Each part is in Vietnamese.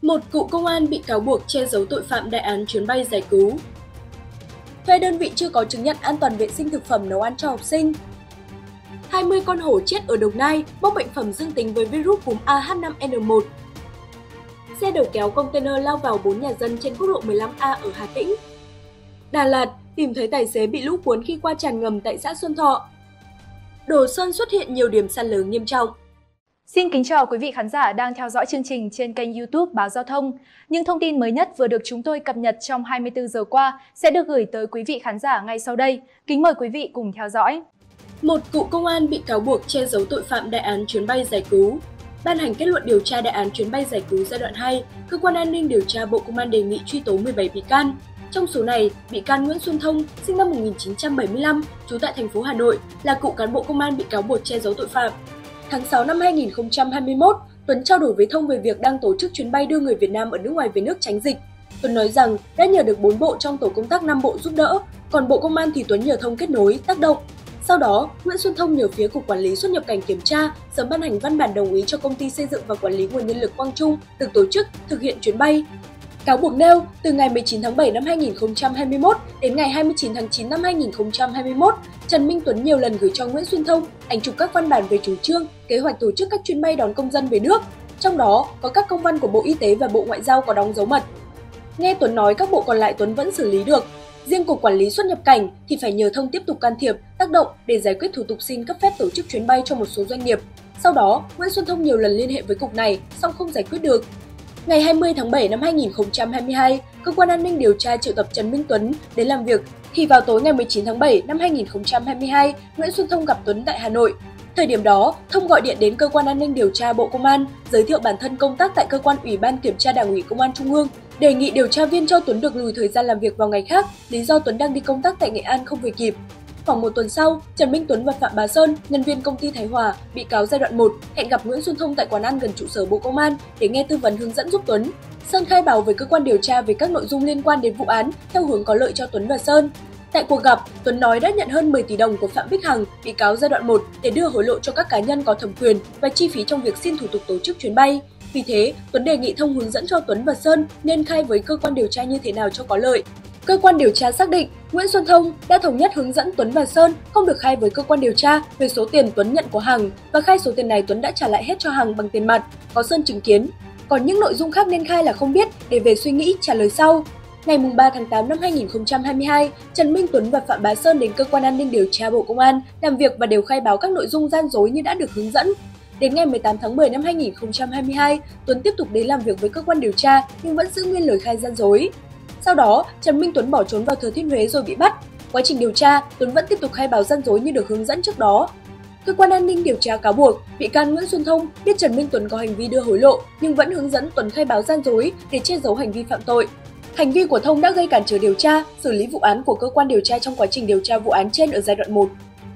Một cựu công an bị cáo buộc che giấu tội phạm đại án chuyến bay giải cứu. Thuê đơn vị chưa có chứng nhận an toàn vệ sinh thực phẩm nấu ăn cho học sinh. 20 con hổ chết ở Đồng Nai bốc bệnh phẩm dương tính với virus cúm AH5N1. Xe đầu kéo container lao vào 4 nhà dân trên quốc lộ 15A ở Hà Tĩnh. Đà Lạt tìm thấy tài xế bị lũ cuốn khi qua tràn ngầm tại xã Xuân Thọ. Đồ Sơn xuất hiện nhiều điểm sạt lở nghiêm trọng. Xin kính chào quý vị khán giả đang theo dõi chương trình trên kênh YouTube Báo Giao thông. Những thông tin mới nhất vừa được chúng tôi cập nhật trong 24 giờ qua sẽ được gửi tới quý vị khán giả ngay sau đây. Kính mời quý vị cùng theo dõi. Một cựu công an bị cáo buộc che giấu tội phạm đại án chuyến bay giải cứu. Ban hành kết luận điều tra đại án chuyến bay giải cứu giai đoạn 2, Cơ quan An ninh điều tra Bộ Công an đề nghị truy tố 17 bị can. Trong số này, bị can Nguyễn Xuân Thông, sinh năm 1975, trú tại thành phố Hà Nội, là cựu cán bộ công an bị cáo buộc che giấu tội phạm. Tháng 6 năm 2021, Tuấn trao đổi với Thông về việc đang tổ chức chuyến bay đưa người Việt Nam ở nước ngoài về nước tránh dịch. Tuấn nói rằng đã nhờ được 4 bộ trong tổ công tác 5 bộ giúp đỡ, còn Bộ Công an thì Tuấn nhờ Thông kết nối, tác động. Sau đó, Nguyễn Xuân Thông nhờ phía Cục Quản lý xuất nhập cảnh kiểm tra, sớm ban hành văn bản đồng ý cho Công ty xây dựng và quản lý nguồn nhân lực Quang Trung được tổ chức, thực hiện chuyến bay. Cáo buộc nêu, từ ngày 19 tháng 7 năm 2021 đến ngày 29 tháng 9 năm 2021, Trần Minh Tuấn nhiều lần gửi cho Nguyễn Xuân Thông ảnh chụp các văn bản về chủ trương, kế hoạch tổ chức các chuyến bay đón công dân về nước. Trong đó có các công văn của Bộ Y tế và Bộ Ngoại giao có đóng dấu mật. Nghe Tuấn nói các bộ còn lại Tuấn vẫn xử lý được. Riêng Cục Quản lý xuất nhập cảnh thì phải nhờ Thông tiếp tục can thiệp, tác động để giải quyết thủ tục xin cấp phép tổ chức chuyến bay cho một số doanh nghiệp. Sau đó, Nguyễn Xuân Thông nhiều lần liên hệ với cục này, song không giải quyết được. Ngày 20 tháng 7 năm 2022, Cơ quan An ninh điều tra triệu tập Trần Minh Tuấn đến làm việc, thì vào tối ngày 19 tháng 7 năm 2022, Nguyễn Xuân Thông gặp Tuấn tại Hà Nội. Thời điểm đó, Thông gọi điện đến Cơ quan An ninh điều tra Bộ Công an, giới thiệu bản thân công tác tại Cơ quan Ủy ban Kiểm tra Đảng ủy Công an Trung ương, đề nghị điều tra viên cho Tuấn được lùi thời gian làm việc vào ngày khác, lý do Tuấn đang đi công tác tại Nghệ An không về kịp. Khoảng một tuần sau, Trần Minh Tuấn và Phạm Bá Sơn, nhân viên công ty Thái Hòa, bị cáo giai đoạn 1, hẹn gặp Nguyễn Xuân Thông tại quán ăn gần trụ sở Bộ Công an để nghe tư vấn hướng dẫn giúp Tuấn. Sơn khai báo với cơ quan điều tra về các nội dung liên quan đến vụ án theo hướng có lợi cho Tuấn và Sơn. Tại cuộc gặp, Tuấn nói đã nhận hơn 10 tỷ đồng của Phạm Bích Hằng, bị cáo giai đoạn 1, để đưa hối lộ cho các cá nhân có thẩm quyền và chi phí trong việc xin thủ tục tổ chức chuyến bay. Vì thế, Tuấn đề nghị Thông hướng dẫn cho Tuấn và Sơn nên khai với cơ quan điều tra như thế nào cho có lợi. Cơ quan điều tra xác định Nguyễn Xuân Thông đã thống nhất hướng dẫn Tuấn và Sơn không được khai với cơ quan điều tra về số tiền Tuấn nhận của Hằng và khai số tiền này Tuấn đã trả lại hết cho Hằng bằng tiền mặt, có Sơn chứng kiến. Còn những nội dung khác nên khai là không biết để về suy nghĩ trả lời sau. Ngày 3 tháng 8 năm 2022, Trần Minh Tuấn và Phạm Bá Sơn đến Cơ quan An ninh điều tra Bộ Công an làm việc và đều khai báo các nội dung gian dối như đã được hướng dẫn. Đến ngày 18 tháng 10 năm 2022, Tuấn tiếp tục đến làm việc với cơ quan điều tra nhưng vẫn giữ nguyên lời khai gian dối. Sau đó, Trần Minh Tuấn bỏ trốn vào Thừa Thiên Huế rồi bị bắt. Quá trình điều tra, Tuấn vẫn tiếp tục khai báo gian dối như được hướng dẫn trước đó. Cơ quan An ninh điều tra cáo buộc bị can Nguyễn Xuân Thông biết Trần Minh Tuấn có hành vi đưa hối lộ nhưng vẫn hướng dẫn Tuấn khai báo gian dối để che giấu hành vi phạm tội. Hành vi của Thông đã gây cản trở điều tra, xử lý vụ án của cơ quan điều tra trong quá trình điều tra vụ án trên ở giai đoạn 1.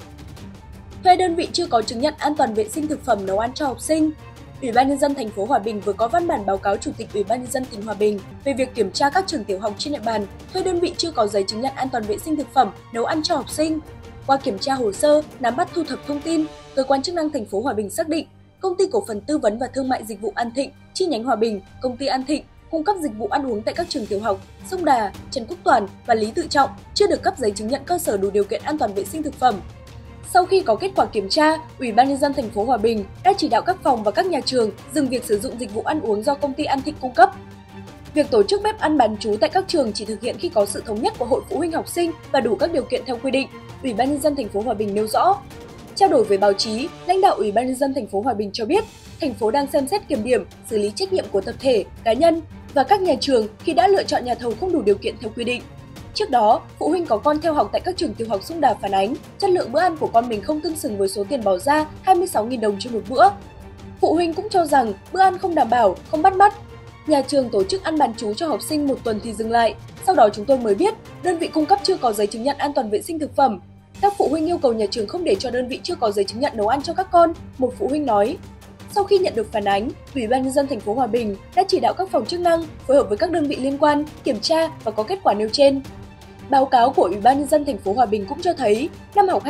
Thuê đơn vị chưa có chứng nhận an toàn vệ sinh thực phẩm nấu ăn cho học sinh. Ủy ban nhân dân thành phố Hòa Bình vừa có văn bản báo cáo Chủ tịch Ủy ban nhân dân tỉnh Hòa Bình về việc kiểm tra các trường tiểu học trên địa bàn thuê đơn vị chưa có giấy chứng nhận an toàn vệ sinh thực phẩm nấu ăn cho học sinh. Qua kiểm tra hồ sơ, nắm bắt thu thập thông tin, cơ quan chức năng thành phố Hòa Bình xác định Công ty Cổ phần Tư vấn và Thương mại Dịch vụ An Thịnh, chi nhánh Hòa Bình, Công ty An Thịnh cung cấp dịch vụ ăn uống tại các trường tiểu học Sông Đà, Trần Quốc Toản và Lý Tự Trọng chưa được cấp giấy chứng nhận cơ sở đủ điều kiện an toàn vệ sinh thực phẩm. Sau khi có kết quả kiểm tra, Ủy ban nhân dân thành phố Hòa Bình đã chỉ đạo các phòng và các nhà trường dừng việc sử dụng dịch vụ ăn uống do công ty An Thịnh cung cấp. Việc tổ chức bếp ăn bán trú tại các trường chỉ thực hiện khi có sự thống nhất của hội phụ huynh học sinh và đủ các điều kiện theo quy định, Ủy ban nhân dân thành phố Hòa Bình nêu rõ. Trao đổi với báo chí, lãnh đạo Ủy ban nhân dân thành phố Hòa Bình cho biết, thành phố đang xem xét kiểm điểm, xử lý trách nhiệm của tập thể, cá nhân và các nhà trường khi đã lựa chọn nhà thầu không đủ điều kiện theo quy định. Trước đó, phụ huynh có con theo học tại các trường tiểu học Sông Đà phản ánh chất lượng bữa ăn của con mình không tương xứng với số tiền bỏ ra 26.000 đồng trên một bữa. Phụ huynh cũng cho rằng bữa ăn không đảm bảo, không bắt mắt. Nhà trường tổ chức ăn bán trú cho học sinh một tuần thì dừng lại. Sau đó chúng tôi mới biết đơn vị cung cấp chưa có giấy chứng nhận an toàn vệ sinh thực phẩm. Các phụ huynh yêu cầu nhà trường không để cho đơn vị chưa có giấy chứng nhận nấu ăn cho các con, một phụ huynh nói. Sau khi nhận được phản ánh, Ủy ban nhân dân thành phố Hòa Bình đã chỉ đạo các phòng chức năng phối hợp với các đơn vị liên quan kiểm tra và có kết quả nêu trên. Báo cáo của Ủy ban nhân dân thành phố Hòa Bình cũng cho thấy, năm học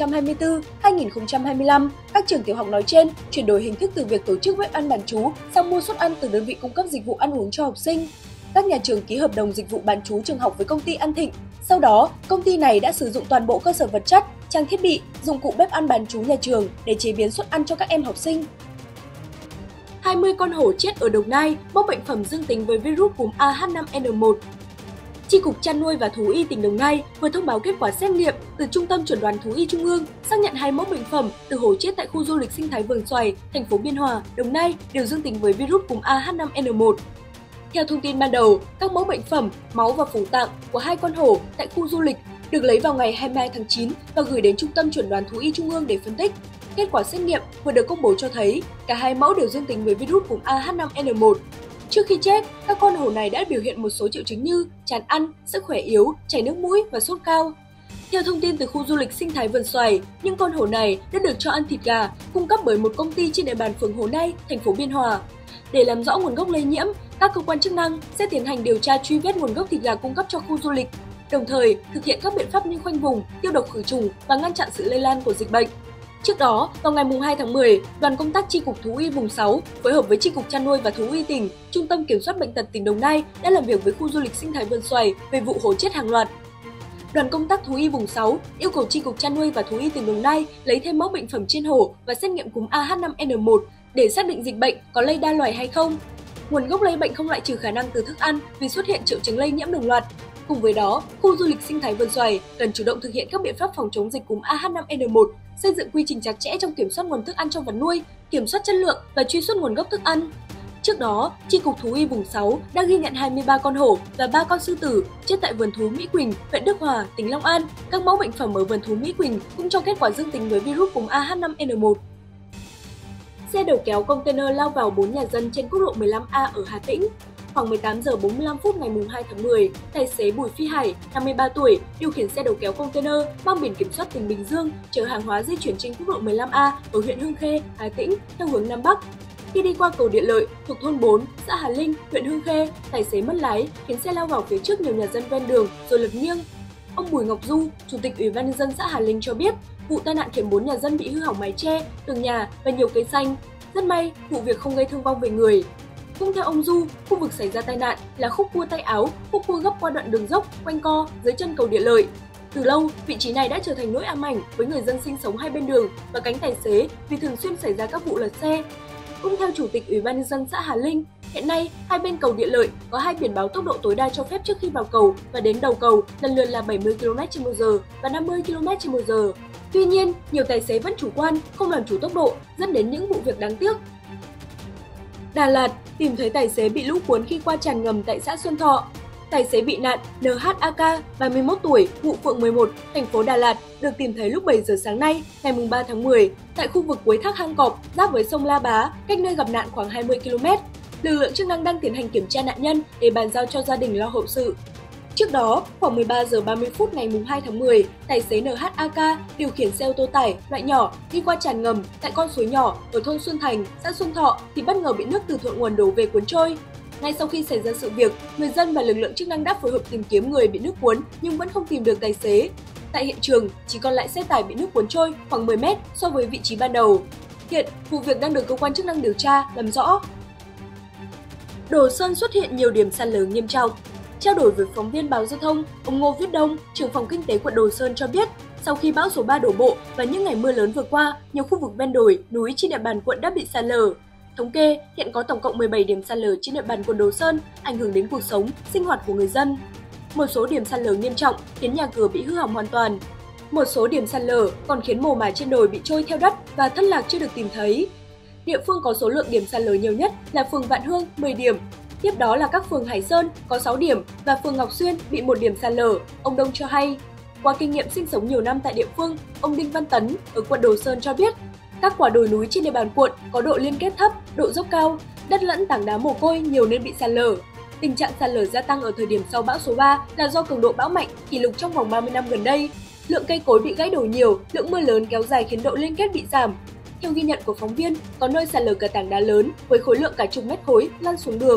2024-2025, các trường tiểu học nói trên chuyển đổi hình thức từ việc tổ chức bếp ăn bán trú sang mua suất ăn từ đơn vị cung cấp dịch vụ ăn uống cho học sinh. Các nhà trường ký hợp đồng dịch vụ bán trú trường học với công ty An Thịnh. Sau đó, công ty này đã sử dụng toàn bộ cơ sở vật chất, trang thiết bị, dụng cụ bếp ăn bán trú nhà trường để chế biến suất ăn cho các em học sinh. 20 con hổ chết ở Đồng Nai bốc bệnh phẩm dương tính với virus cúm AH5N1. Chi cục Chăn nuôi và Thú y tỉnh Đồng Nai vừa thông báo kết quả xét nghiệm từ Trung tâm Chẩn đoán Thú y Trung ương, xác nhận 2 mẫu bệnh phẩm từ hổ chết tại khu du lịch sinh thái Vườn Xoài, thành phố Biên Hòa, Đồng Nai đều dương tính với virus cúm AH5N1. Theo thông tin ban đầu, các mẫu bệnh phẩm, máu và phủ tạng của 2 con hổ tại khu du lịch được lấy vào ngày 22 tháng 9 và gửi đến Trung tâm Chẩn đoán Thú y Trung ương để phân tích. Kết quả xét nghiệm vừa được công bố cho thấy cả 2 mẫu đều dương tính với virus cúm AH5N1. Trước khi chết, các con hổ này đã biểu hiện một số triệu chứng như chán ăn, sức khỏe yếu, chảy nước mũi và sốt cao. Theo thông tin từ khu du lịch sinh thái Vườn Xoài, những con hổ này đã được cho ăn thịt gà cung cấp bởi một công ty trên địa bàn phường Hồ Nai, thành phố Biên Hòa. Để làm rõ nguồn gốc lây nhiễm, các cơ quan chức năng sẽ tiến hành điều tra truy vết nguồn gốc thịt gà cung cấp cho khu du lịch, đồng thời thực hiện các biện pháp như khoanh vùng, tiêu độc khử trùng và ngăn chặn sự lây lan của dịch bệnh. Trước đó, vào ngày 2 tháng 10, đoàn công tác Chi cục Thú y vùng 6 phối hợp với Chi cục Chăn nuôi và Thú y tỉnh, Trung tâm Kiểm soát bệnh tật tỉnh Đồng Nai đã làm việc với khu du lịch sinh thái Vườn Xoài về vụ hổ chết hàng loạt. Đoàn công tác Thú y vùng 6 yêu cầu Chi cục Chăn nuôi và Thú y tỉnh Đồng Nai lấy thêm mẫu bệnh phẩm trên hổ và xét nghiệm cúm AH5N1 để xác định dịch bệnh có lây đa loài hay không. Nguồn gốc lây bệnh không loại trừ khả năng từ thức ăn vì xuất hiện triệu chứng lây nhiễm đồng loạt. Cùng với đó, khu du lịch sinh thái Vườn Xoài cần chủ động thực hiện các biện pháp phòng chống dịch cúm AH5N1, xây dựng quy trình chặt chẽ trong kiểm soát nguồn thức ăn cho vật nuôi, kiểm soát chất lượng và truy xuất nguồn gốc thức ăn. Trước đó, Chi cục Thú y vùng 6 đã ghi nhận 23 con hổ và 3 con sư tử chết tại vườn thú Mỹ Quỳnh, huyện Đức Hòa, tỉnh Long An. Các mẫu bệnh phẩm ở vườn thú Mỹ Quỳnh cũng cho kết quả dương tính với virus cúm AH5N1. Xe đầu kéo container lao vào 4 nhà dân trên quốc lộ 15A ở Hà Tĩnh. Khoảng 18 giờ 45 phút ngày 2 tháng 10, tài xế Bùi Phi Hải, 53 tuổi, điều khiển xe đầu kéo container mang biển kiểm soát tỉnh Bình Dương chở hàng hóa di chuyển trên quốc lộ 15A ở huyện Hương Khê, Hà Tĩnh theo hướng Nam Bắc. Khi đi qua cầu Điện Lợi thuộc thôn 4, xã Hà Linh, huyện Hương Khê, tài xế mất lái khiến xe lao vào phía trước nhiều nhà dân ven đường rồi lật nghiêng. Ông Bùi Ngọc Du, Chủ tịch Ủy ban nhân dân xã Hà Linh cho biết, vụ tai nạn khiến 4 nhà dân bị hư hỏng mái che, tường nhà và nhiều cây xanh. Rất may, vụ việc không gây thương vong về người. Cũng theo ông Du, khu vực xảy ra tai nạn là khúc cua tay áo, khúc cua gấp qua đoạn đường dốc, quanh co dưới chân cầu Điện Lợi. Từ lâu, vị trí này đã trở thành nỗi ám ảnh với người dân sinh sống hai bên đường và cánh tài xế vì thường xuyên xảy ra các vụ lật xe. Cũng theo Chủ tịch Ủy ban nhân dân xã Hà Linh, hiện nay hai bên cầu Điện Lợi có 2 biển báo tốc độ tối đa cho phép trước khi vào cầu và đến đầu cầu lần lượt là 70 km/h và 50 km/h. Tuy nhiên, nhiều tài xế vẫn chủ quan, không làm chủ tốc độ, dẫn đến những vụ việc đáng tiếc. Đà Lạt tìm thấy tài xế bị lũ cuốn khi qua tràn ngầm tại xã Xuân Thọ. Tài xế bị nạn NHAK, 31 tuổi, ngụ phường 11, thành phố Đà Lạt, được tìm thấy lúc 7 giờ sáng nay, ngày 3 tháng 10, tại khu vực cuối thác Hang Cọp, giáp với sông La Bá, cách nơi gặp nạn khoảng 20 km. Lực lượng chức năng đang tiến hành kiểm tra nạn nhân để bàn giao cho gia đình lo hậu sự. Trước đó, khoảng 13 giờ 30 phút ngày 2 tháng 10, tài xế NHAK điều khiển xe ô tô tải loại nhỏ đi qua tràn ngầm tại con suối nhỏ ở thôn Xuân Thành, xã Xuân Thọ thì bất ngờ bị nước từ thượng nguồn đổ về cuốn trôi. Ngay sau khi xảy ra sự việc, người dân và lực lượng chức năng đã phối hợp tìm kiếm người bị nước cuốn nhưng vẫn không tìm được tài xế. Tại hiện trường, chỉ còn lại xe tải bị nước cuốn trôi khoảng 10 mét so với vị trí ban đầu. Hiện, vụ việc đang được cơ quan chức năng điều tra, làm rõ. Đồ Sơn xuất hiện nhiều điểm sạt lở nghiêm trọng. Trao đổi với phóng viên Báo Giao thông, ông Ngô Viết Đông, trưởng phòng kinh tế quận Đồ Sơn cho biết, sau khi bão số 3 đổ bộ và những ngày mưa lớn vừa qua, nhiều khu vực ven đồi, núi trên địa bàn quận đã bị sạt lở. Thống kê, hiện có tổng cộng 17 điểm sạt lở trên địa bàn quận Đồ Sơn, ảnh hưởng đến cuộc sống, sinh hoạt của người dân. Một số điểm sạt lở nghiêm trọng khiến nhà cửa bị hư hỏng hoàn toàn. Một số điểm sạt lở còn khiến mồ mả trên đồi bị trôi theo đất và thất lạc chưa được tìm thấy. Địa phương có số lượng điểm sạt lở nhiều nhất là phường Vạn Hương 10 điểm. Tiếp đó là các phường Hải Sơn có 6 điểm và phường Ngọc Xuyên bị 1 điểm sạt lở, ông Đông cho hay. Qua kinh nghiệm sinh sống nhiều năm tại địa phương, ông Đinh Văn Tấn ở quận Đồ Sơn cho biết, các quả đồi núi trên địa bàn quận có độ liên kết thấp, độ dốc cao, đất lẫn tảng đá mồ côi nhiều nên bị sạt lở. Tình trạng sạt lở gia tăng ở thời điểm sau bão số 3 là do cường độ bão mạnh kỷ lục trong vòng 30 năm gần đây. Lượng cây cối bị gãy đổ nhiều, lượng mưa lớn kéo dài khiến độ liên kết bị giảm. Theo ghi nhận của phóng viên, có nơi sạt lở cả tảng đá lớn với khối lượng cả chục mét khối lăn xuống đường.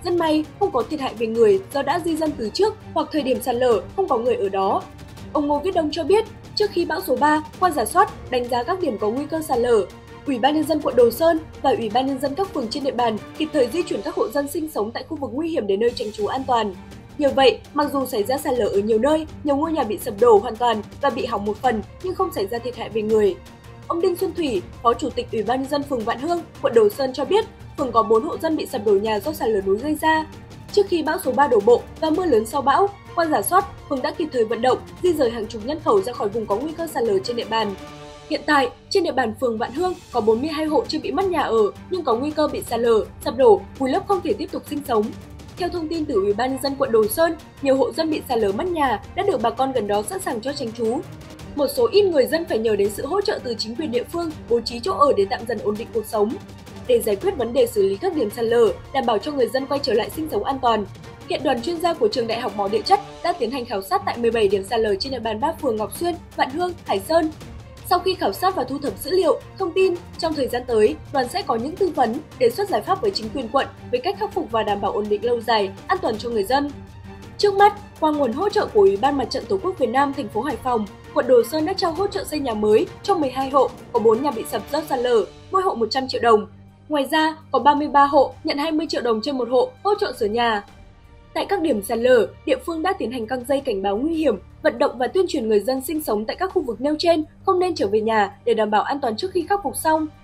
Rất may không có thiệt hại về người do đã di dân từ trước hoặc thời điểm sạt lở không có người ở đó. Ông Ngô Viết Đông cho biết, trước khi bão số 3, qua rà soát, đánh giá các điểm có nguy cơ sạt lở, Ủy ban nhân dân quận Đồ Sơn và Ủy ban nhân dân các phường trên địa bàn kịp thời di chuyển các hộ dân sinh sống tại khu vực nguy hiểm đến nơi tránh trú an toàn. Nhờ vậy, mặc dù xảy ra sạt lở ở nhiều nơi, nhiều ngôi nhà bị sập đổ hoàn toàn và bị hỏng một phần nhưng không xảy ra thiệt hại về người. Ông Đinh Xuân Thủy, Phó Chủ tịch Ủy ban nhân dân phường Vạn Hương, quận Đồ Sơn cho biết, phường có 4 hộ dân bị sập đổ nhà do sạt lở núi gây ra. Trước khi bão số 3 đổ bộ và mưa lớn sau bão, qua rà soát, phường đã kịp thời vận động, di rời hàng chục nhân khẩu ra khỏi vùng có nguy cơ sạt lở trên địa bàn. Hiện tại, trên địa bàn phường Vạn Hương có 42 hộ chưa bị mất nhà ở nhưng có nguy cơ bị sạt lở, sập đổ, vùi lấp không thể tiếp tục sinh sống. Theo thông tin từ Ủy ban nhân dân quận Đồ Sơn, nhiều hộ dân bị sạt lở mất nhà đã được bà con gần đó sẵn sàng cho tránh trú. Một số ít người dân phải nhờ đến sự hỗ trợ từ chính quyền địa phương bố trí chỗ ở để tạm dần ổn định cuộc sống. Để giải quyết vấn đề xử lý các điểm sạt lở, đảm bảo cho người dân quay trở lại sinh sống an toàn, hiện đoàn chuyên gia của Trường Đại học Mỏ Địa chất đã tiến hành khảo sát tại 17 điểm sạt lở trên địa bàn 3 phường Ngọc Xuyên, Vạn Hương, Hải Sơn. Sau khi khảo sát và thu thập dữ liệu, thông tin, trong thời gian tới, đoàn sẽ có những tư vấn, đề xuất giải pháp với chính quyền quận về cách khắc phục và đảm bảo ổn định lâu dài, an toàn cho người dân. Trước mắt, qua nguồn hỗ trợ của Ủy ban Mặt trận Tổ quốc Việt Nam thành phố Hải Phòng, quận Đồ Sơn đã trao hỗ trợ xây nhà mới cho 12 hộ, có 4 nhà bị sập do sạt lở, mỗi hộ 100 triệu đồng. Ngoài ra, có 33 hộ nhận 20 triệu đồng trên một hộ hỗ trợ sửa nhà. Tại các điểm sạt lở, địa phương đã tiến hành căng dây cảnh báo nguy hiểm, vận động và tuyên truyền người dân sinh sống tại các khu vực nêu trên không nên trở về nhà để đảm bảo an toàn trước khi khắc phục xong.